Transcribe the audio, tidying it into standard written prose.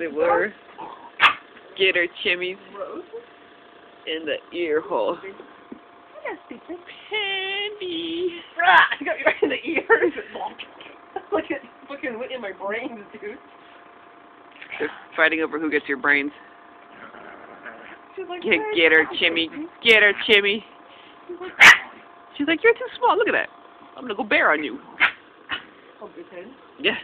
they were. Get her chimmies in the ear hole. Pendy. You got me right in the ears. Look at fucking went in my brains, dude. They're fighting over who gets your brains. She's like, Get her, Chimmy. Get her, Chimmy. She's like, you're too small. Look at that. I'm gonna go bear on you. Oh, good head. Yeah.